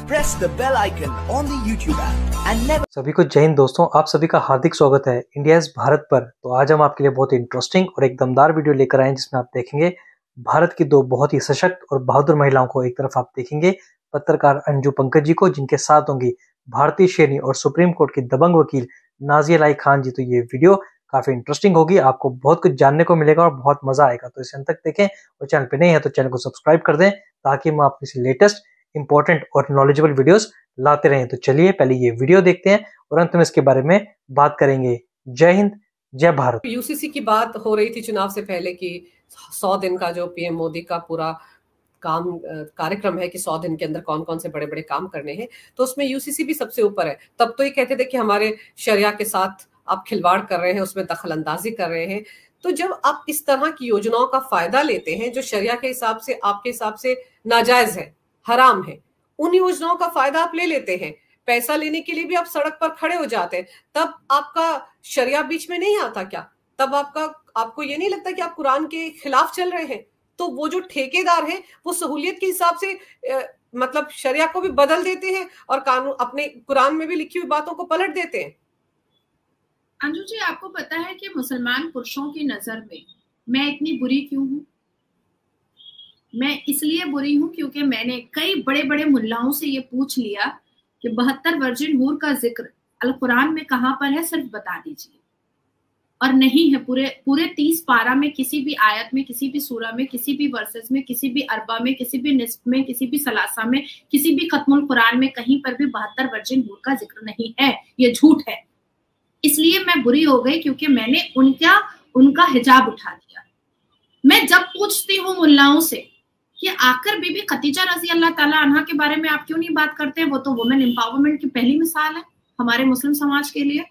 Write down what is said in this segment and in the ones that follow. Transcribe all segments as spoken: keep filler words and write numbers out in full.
press the bell icon on the YouTube app and never सभी को जय हिंद दोस्तों, आप सभी का हार्दिक स्वागत है इंडिया भारत पर। तो आज हम आपके लिए बहुत ही इंटरेस्टिंग और एक दमदार वीडियो लेकर आए हैं, जिसमें आप देखेंगे भारत की दो बहुत ही सशक्त और बहादुर महिलाओं को। एक तरफ आप देखेंगे पत्रकार अंजू पंकज जी को, जिनके साथ होंगी भारतीय शेरनी और सुप्रीम कोर्ट की दबंग वकील नाजिया लाई खान जी। तो ये वीडियो काफी इंटरेस्टिंग होगी, आपको बहुत कुछ जानने को मिलेगा और बहुत मजा आएगा। तो इसे अंत तक देखें और चैनल पे नहीं है तो चैनल को सब्सक्राइब कर दें, ताकि हम आपके से लेटेस्ट इंपॉर्टेंट और नॉलेजेबल वीडियोस लाते रहें। तो चलिए पहले ये वीडियो देखते हैं और अंत में इसके बारे में बात करेंगे। जय हिंद, जय भारत। यूसीसी की बात हो रही थी चुनाव से पहले कि सौ दिन का जो पीएम मोदी का पूरा काम कार्यक्रम है कि सौ दिन के अंदर कौन कौन से बड़े बड़े काम करने हैं, तो उसमें यूसीसी भी सबसे ऊपर है। तब तो ये कहते थे कि हमारे शरिया के साथ आप खिलवाड़ कर रहे हैं, उसमें दखल अंदाजी कर रहे हैं। तो जब आप इस तरह की योजनाओं का फायदा लेते हैं जो शरिया के हिसाब से, आपके हिसाब से नाजायज है, हराम है, उन योजनाओं का फायदा आप ले लेते हैं, पैसा लेने के लिए भी आप सड़क पर खड़े हो जाते हैं, तब आपका शरिया बीच में नहीं आता क्या? तब आपका आपको ये नहीं लगता कि आप कुरान के खिलाफ चल रहे हैं? तो वो जो ठेकेदार हैं वो सहूलियत के हिसाब से ए, मतलब शरिया को भी बदल देते हैं और कानून अपने कुरान में भी लिखी हुई बातों को पलट देते हैं। अंजू जी, आपको पता है कि मुसलमान पुरुषों की नजर में मैं इतनी बुरी क्यों हूँ? मैं इसलिए बुरी हूँ क्योंकि मैंने कई बड़े बड़े मुल्लाओं से ये पूछ लिया कि बहत्तर वर्जिन हूर का जिक्र अल कुरान में कहाँ पर है, सिर्फ बता दीजिए। और नहीं है, पूरे पूरे तीस पारा में, किसी भी आयत में, किसी भी सूरा में, किसी भी वर्सेस में, किसी भी अरबा में, किसी भी निस्फ में, किसी भी सलासा में, किसी भी खत्मुल कुरान में कहीं पर भी बहत्तर वर्जिन हूर का जिक्र नहीं है। ये झूठ है। इसलिए मैं बुरी हो गई क्योंकि मैंने उनका उनका हिजाब उठा दिया। मैं जब पूछती हूँ मुल्लाओं से कि आखिर बीबी खदीजा रजी अल्लाह ताला अन्हा के बारे में आप क्यों नहीं बात करते हैं, वो तो वुमेन एम्पावरमेंट की पहली मिसाल है हमारे मुस्लिम समाज के लिए।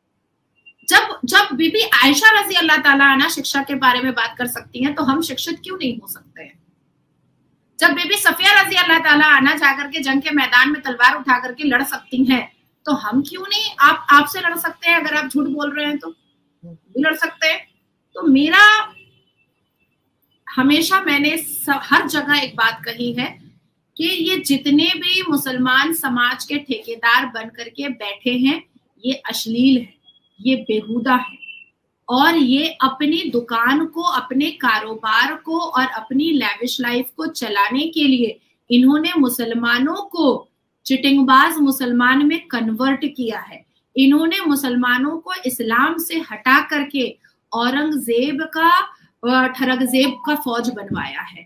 जब जब बीबी आयशा रजी अल्लाह ताला अन्हा शिक्षा के बारे में बात कर सकती हैं, तो हम शिक्षित क्यों नहीं हो सकते हैं? जब बीबी सफिया रजी अल्लाह ताला अन्हा जाकर के जंग के मैदान में तलवार उठा करके लड़ सकती हैं, तो हम क्यों नहीं आप आपसे लड़ सकते हैं? अगर आप झूठ बोल रहे हैं तो भी लड़ सकते हैं। तो मेरा हमेशा मैंने सब, हर जगह एक बात कही है कि ये जितने भी मुसलमान समाज के ठेकेदार बन करके बैठे हैं, ये अश्लील है, ये बेहुदा है, और ये अपनी दुकान को, अपने कारोबार को और अपनी लैविश लाइफ को चलाने के लिए इन्होंने मुसलमानों को चिटिंगबाज मुसलमान में कन्वर्ट किया है। इन्होंने मुसलमानों को इस्लाम से हटा करके औरंगजेब का ठरगजेब का फौज बनवाया है।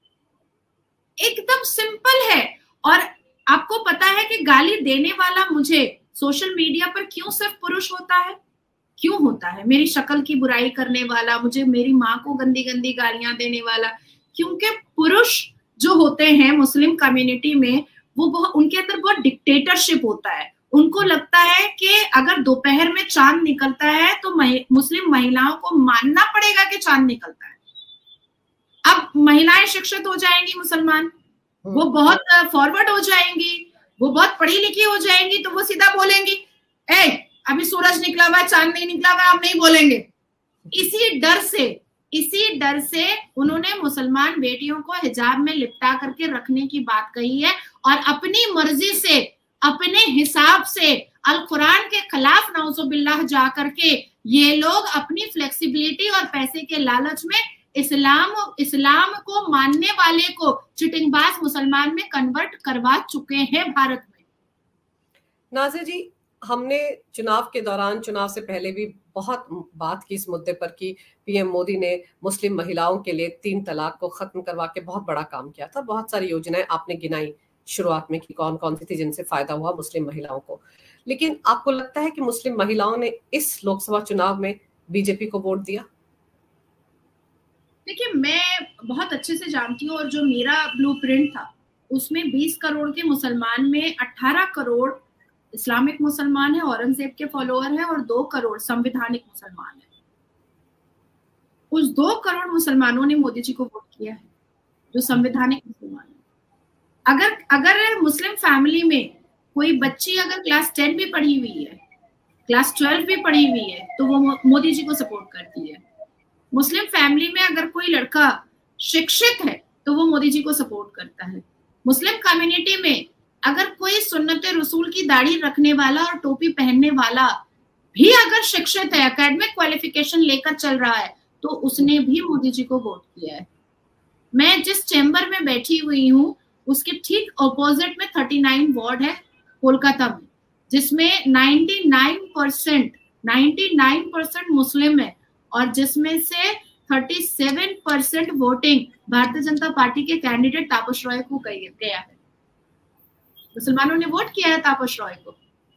एकदम सिंपल है। और आपको पता है कि गाली देने वाला मुझे सोशल मीडिया पर क्यों सिर्फ पुरुष होता है? क्यों होता है? मेरी शक्ल की बुराई करने वाला, मुझे मेरी माँ को गंदी गंदी गालियां देने वाला। क्योंकि पुरुष जो होते हैं मुस्लिम कम्युनिटी में, वो बहुत, उनके अंदर बहुत डिक्टेटरशिप होता है। उनको लगता है कि अगर दोपहर में चांद निकलता है तो महि, मुस्लिम महिलाओं को मानना पड़ेगा कि चांद निकलता है। अब महिलाएं शिक्षित हो जाएंगी, मुसलमान, वो बहुत फॉरवर्ड हो जाएंगी, वो बहुत पढ़ी लिखी हो जाएंगी, तो वो सीधा बोलेंगी, ए अभी सूरज निकला हुआ है, चांद नहीं निकला हुआ है, हम नहीं बोलेंगे। इसी डर से इसी डर से उन्होंने मुसलमान बेटियों को हिजाब में लिपटा करके रखने की बात कही है, और अपनी मर्जी से, अपने हिसाब से अल कुरान के खिलाफ नौजुबिल्लाह जा करके ये लोग अपनी फ्लेक्सिबिलिटी और पैसे के लालच में इस्लाम इस्लाम को मानने वाले को चिटिंगबाज मुसलमान में कन्वर्ट करवा चुके हैं भारत में। नाज़िया जी, हमने चुनाव के दौरान, चुनाव से पहले भी बहुत बात की इस मुद्दे पर कि पीएम मोदी ने मुस्लिम महिलाओं के लिए तीन तलाक को खत्म करवा के बहुत बड़ा काम किया था। बहुत सारी योजनाएं आपने गिनाई शुरुआत में कि कौन कौन सी थी जिनसे फायदा हुआ मुस्लिम महिलाओं को। लेकिन आपको लगता है कि मुस्लिम महिलाओं ने इस लोकसभा चुनाव में बीजेपी को वोट दिया? देखिए, मैं बहुत अच्छे से जानती हूँ, और जो मेरा ब्लूप्रिंट था उसमें बीस करोड़ के मुसलमान में अठारह करोड़ इस्लामिक मुसलमान है, औरंगजेब के फॉलोअर है, और दो करोड़ संवैधानिक मुसलमान है। उस दो करोड़ मुसलमानों ने मोदी जी को वोट किया है, जो संवैधानिक मुसलमान है। अगर अगर मुस्लिम फैमिली में कोई बच्ची अगर क्लास टेन भी पढ़ी हुई है, क्लास ट्वेल्व भी पढ़ी हुई है, तो वो मोदी जी को सपोर्ट करती है। मुस्लिम फैमिली में अगर कोई लड़का शिक्षित है तो वो मोदी जी को सपोर्ट करता है। मुस्लिम कम्युनिटी में अगर कोई सुन्नत रसूल की दाढ़ी रखने वाला और टोपी पहनने वाला भी अगर शिक्षित है, एकेडमिक क्वालिफिकेशन लेकर चल रहा है, तो उसने भी मोदी जी को वोट किया है। मैं जिस चैम्बर में बैठी हुई हूँ उसके ठीक ऑपोजिट में उनतालीस वार्ड है कोलकाता में, जिसमें निन्यानवे परसेंट निन्यानवे परसेंट मुस्लिम है और जिसमें से सैंतीस percent voting Bharatiya Janata party के कैंडिडेट तापस रॉय को गया है। मुसलमानों ने वोट किया है तापस रॉय को।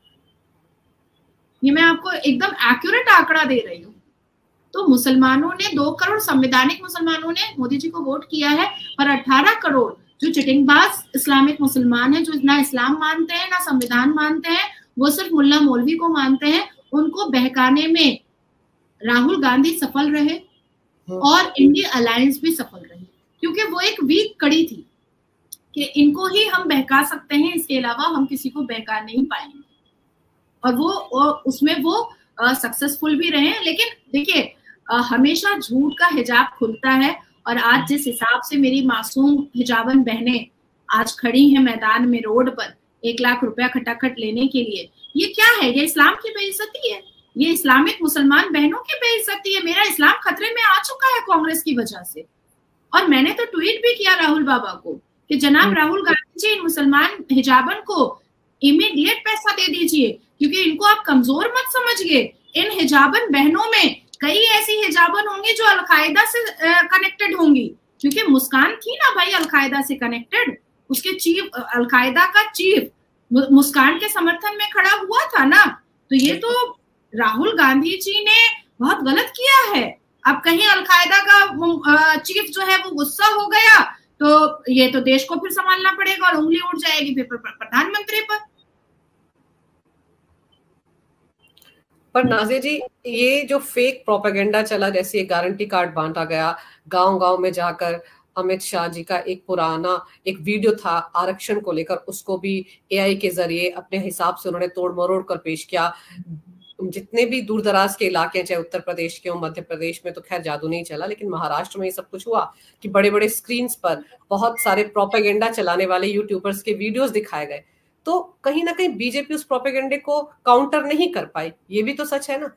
ये मैं आपको एकदम एक्यूरेट आंकड़ा दे रही हूँ। तो मुसलमानों ने, दो करोड़ संवैधानिक मुसलमानों ने मोदी जी को वोट किया है, और अठारह करोड़ जो चिटिंगबाज इस्लामिक मुसलमान है, जो ना इस्लाम मानते हैं ना संविधान मानते हैं, वो सिर्फ मुल्ला मौलवी को मानते हैं, उनको बहकाने में राहुल गांधी सफल रहे और इंडिया अलायंस भी सफल रही, क्योंकि वो एक वीक कड़ी थी कि इनको ही हम बहका सकते हैं, इसके अलावा हम किसी को बहका नहीं पाएंगे। और वो और उसमें वो सक्सेसफुल भी रहे। लेकिन देखिए, हमेशा झूठ का हिजाब खुलता है, और आज जिस हिसाब से मेरी मासूम हिजाबन बहनें आज खड़ी हैं मैदान में, रोड पर, एक लाख रुपया खटाखट लेने के लिए, ये क्या है? ये इस्लाम की बेइज्जती है, ये इस्लामिक मुसलमान बहनों की बेइज्जती है। मेरा इस्लाम खतरे में आ चुका है कांग्रेस की वजह से। और मैंने तो ट्वीट भी किया राहुल बाबा को कि जनाब राहुल गांधी जी, इन मुसलमान हिजाबन को इमीडिएट पैसा दे दीजिए, क्योंकि इनको आप कमजोर मत समझिए। इन हिजाबन बहनों में कई ऐसी हिजाबन होंगी जो अलकायदा से कनेक्टेड होंगी, क्योंकि मुस्कान थी ना भाई अलकायदा से कनेक्टेड, उसके चीफ, अलकायदा का चीफ मुस्कान के समर्थन में खड़ा हुआ था ना। तो ये तो राहुल गांधी जी ने बहुत गलत किया है। अब कहीं अलकायदा का चीफ जो है वो गुस्सा हो गया तो ये तो देश को फिर संभालना पड़ेगा और उंगली उठ जाएगी फिर प्रधानमंत्री पर। पर नाज़िर जी, ये जो फेक प्रोपेगेंडा चला, जैसे गारंटी कार्ड बांटा गया, गांव गांव में जाकर अमित शाह जी का एक पुराना एक वीडियो था आरक्षण को लेकर, उसको भी एआई के जरिए अपने हिसाब से उन्होंने तोड़ मरोड़ कर पेश किया। जितने भी दूर दराज के इलाके हैं, चाहे उत्तर प्रदेश के हो, मध्य प्रदेश में तो खैर जादू नहीं चला, लेकिन महाराष्ट्र में ये सब कुछ हुआ कि बड़े बड़े स्क्रीन पर बहुत सारे प्रोपेगेंडा चलाने वाले यूट्यूबर्स के वीडियोस दिखाए गए। तो कहीं ना कहीं बीजेपी उस प्रोपेगेंडे को काउंटर नहीं कर पाई, ये भी तो सच है ना।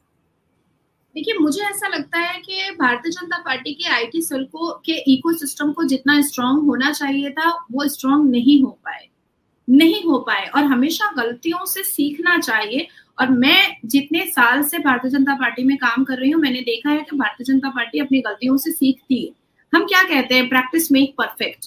देखिए, मुझे ऐसा लगता है कि भारतीय जनता पार्टी के आईटी सेल को के इकोसिस्टम को जितना स्ट्रांग होना चाहिए था वो स्ट्रांग नहीं हो पाए नहीं हो पाए और हमेशा गलतियों से सीखना चाहिए। और मैं जितने साल से भारतीय जनता पार्टी में काम कर रही हूँ, मैंने देखा है कि भारतीय जनता पार्टी अपनी गलतियों से सीखती है। हम क्या कहते हैं, प्रैक्टिस मेक परफेक्ट।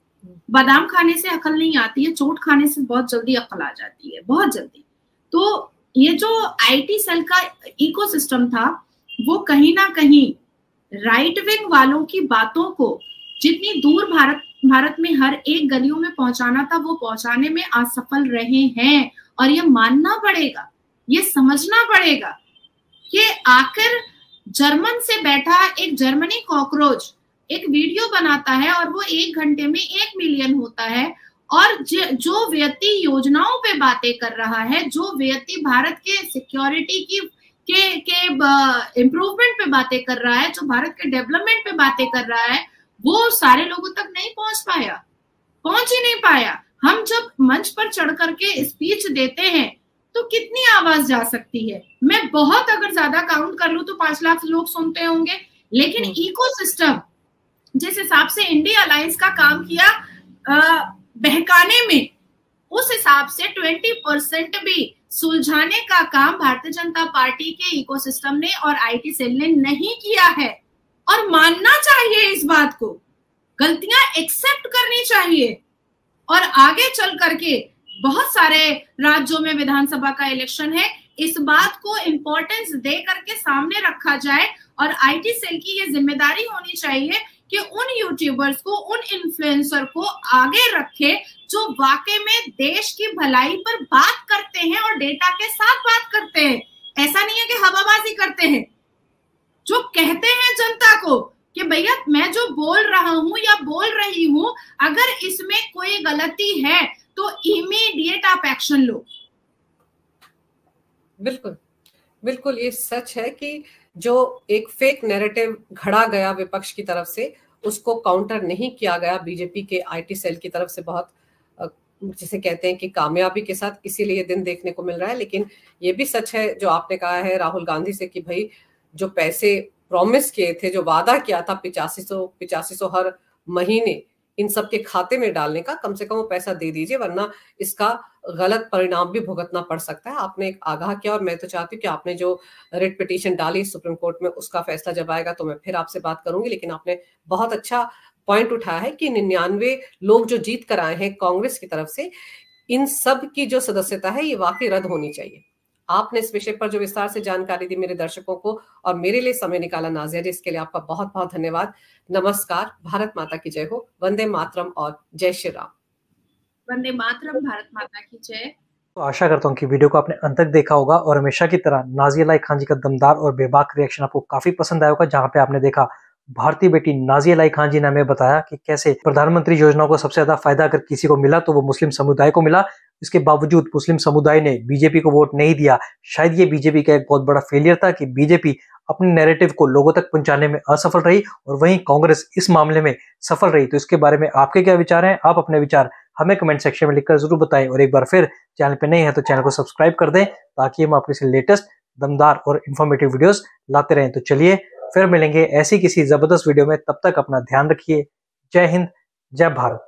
बादाम खाने से अकल नहीं आती है, चोट खाने से बहुत जल्दी अकल आ जाती है, बहुत जल्दी। तो ये जो आईटी सेल का इकोसिस्टम था वो कहीं ना कहीं राइट विंग वालों की बातों को जितनी दूर भारत भारत में हर एक गलियों में पहुंचाना था वो पहुंचाने में असफल रहे हैं। और ये मानना पड़ेगा, ये समझना पड़ेगा कि आखिर जर्मन से बैठा एक जर्मनी कॉकरोच एक वीडियो बनाता है और वो एक घंटे में एक मिलियन होता है, और जो व्यक्ति योजनाओं पे बातें कर रहा है, जो व्यक्ति भारत के सिक्योरिटी की के के इम्प्रूवमेंट पे बातें कर रहा है, जो भारत के डेवलपमेंट पे बातें कर रहा है, वो सारे लोगों तक नहीं पहुंच पाया, पहुंच ही नहीं पाया। हम जब मंच पर चढ़ करके स्पीच देते हैं तो कितनी आवाज जा सकती है? मैं बहुत अगर ज्यादा काउंट कर लूं तो पांच लाख लोग सुनते होंगे, लेकिन इकोसिस्टम जिस हिसाब से इंडिया अलायंस का काम किया आ, बहकाने में, उस हिसाब से बीस परसेंट भी सुलझाने का काम भारतीय जनता पार्टी के इकोसिस्टम ने और आईटी सेल ने नहीं किया है। और मानना चाहिए इस बात को, गलतियां एक्सेप्ट करनी चाहिए। और आगे चल करके बहुत सारे राज्यों में विधानसभा का इलेक्शन है, इस बात को इंपॉर्टेंस दे करके सामने रखा जाए। और आईटी सेल की ये जिम्मेदारी होनी चाहिए कि उन यूट्यूबर्स को, उन इन्फ्लुएंसर को आगे रखे जो वाकई में देश की भलाई पर बात करते हैं और डेटा के साथ बात करते हैं। ऐसा नहीं है कि हवाबाजी करते हैं, जो कहते हैं जनता को कि भैया मैं जो बोल रहा हूं या बोल रही हूं, अगर इसमें कोई गलती है तो इमीडिएट आप एक्शन लो। बिल्कुल बिल्कुल, ये सच है कि जो एक फेक नैरेटिव घड़ा गया विपक्ष की तरफ से, उसको काउंटर नहीं किया गया बीजेपी के आईटी सेल की तरफ से बहुत जिसे कहते हैं कि कामयाबी के साथ इसीलिए दिन देखने को मिल रहा है। लेकिन ये भी सच है जो आपने कहा है राहुल गांधी से कि भाई जो पैसे प्रॉमिस किए थे, जो वादा किया था पिचासी सौ पिचासी सौ हर महीने इन सब के खाते में डालने का, कम से कम वो पैसा दे दीजिए, वरना इसका गलत परिणाम भी भुगतना पड़ सकता है। आपने एक आगाह किया और मैं तो चाहती हूँ कि आपने जो रिट पिटीशन डाली सुप्रीम कोर्ट में उसका फैसला जब आएगा तो मैं फिर आपसे बात करूंगी। लेकिन आपने बहुत अच्छा पॉइंट उठाया है कि निन्यानवे लोग जो जीत कर आए हैं कांग्रेस की तरफ से, इन सब की जो सदस्यता है ये वाकई रद्द होनी चाहिए। आपने इस विषय पर जो विस्तार से जानकारी दी मेरे दर्शकों को और मेरे लिए समय निकाला नाजिया जी, इसके लिए आपका बहुत बहुत धन्यवाद। नमस्कार, भारत माता की जय हो, वंदे मातरम और जय श्री राम। वंदे मातरम, भारत माता की जय। तो आशा करता हूँ कि वीडियो को आपने अंत तक देखा होगा और हमेशा की तरह नाजिया लाई खान जी का दमदार और बेबाक रिएक्शन आपको काफी पसंद आया होगा, जहाँ पे आपने देखा भारतीय बेटी नाजिया लाई खान जी ने हमें बताया कि कैसे प्रधानमंत्री योजनाओं को सबसे ज्यादा फायदा अगर किसी को मिला तो वो मुस्लिम समुदाय को मिला। इसके बावजूद मुस्लिम समुदाय ने बीजेपी को वोट नहीं दिया। शायद ये बीजेपी का एक बहुत बड़ा फेलियर था कि बीजेपी अपने नैरेटिव को लोगों तक पहुंचाने में असफल रही और वहीं कांग्रेस इस मामले में सफल रही। तो इसके बारे में आपके क्या विचार हैं? आप अपने विचार हमें कमेंट सेक्शन में लिखकर जरूर बताएं और एक बार फिर चैनल पे नए हैं तो चैनल को सब्सक्राइब कर दें ताकि हम आपके लेटेस्ट दमदार और इन्फॉर्मेटिव वीडियोस लाते रहें। तो चलिए फिर मिलेंगे ऐसी किसी जबरदस्त वीडियो में, तब तक अपना ध्यान रखिए। जय हिंद, जय भारत।